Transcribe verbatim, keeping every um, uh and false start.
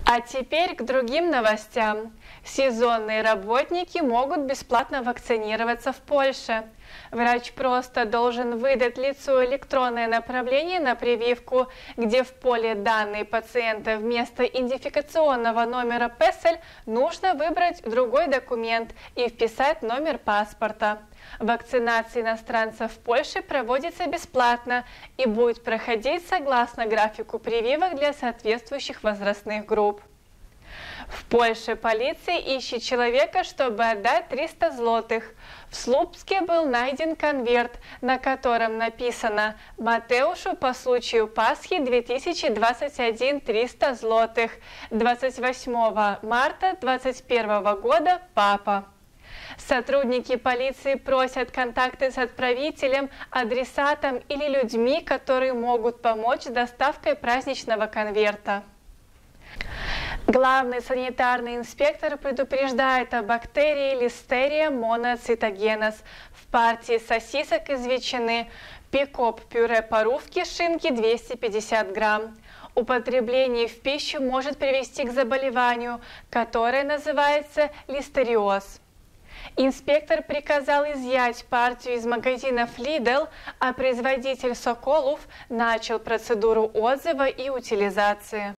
А теперь к другим новостям. Сезонные работники могут бесплатно вакцинироваться в Польше. Врач просто должен выдать лицу электронное направление на прививку, где в поле данные пациента вместо идентификационного номера ПЭСЕЛЬ нужно выбрать другой документ и вписать номер паспорта. Вакцинация иностранцев в Польше проводится бесплатно и будет проходить согласно графику прививок для соответствующих возрастных групп. В Польше полиция ищет человека, чтобы отдать триста злотых. В Слупске был найден конверт, на котором написано «Матеушу по случаю Пасхи две тысячи двадцать один триста злотых, двадцать восьмого марта двадцать первого года, папа». Сотрудники полиции просят контакты с отправителем, адресатом или людьми, которые могут помочь с доставкой праздничного конверта. Главный санитарный инспектор предупреждает о бактерии Listeria monocytogenes в партии сосисок из ветчины Пикоп пюре парувки шинки двести пятьдесят грамм. Употребление в пищу может привести к заболеванию, которое называется листериоз. Инспектор приказал изъять партию из магазинов Lidl, а производитель Соколов начал процедуру отзыва и утилизации.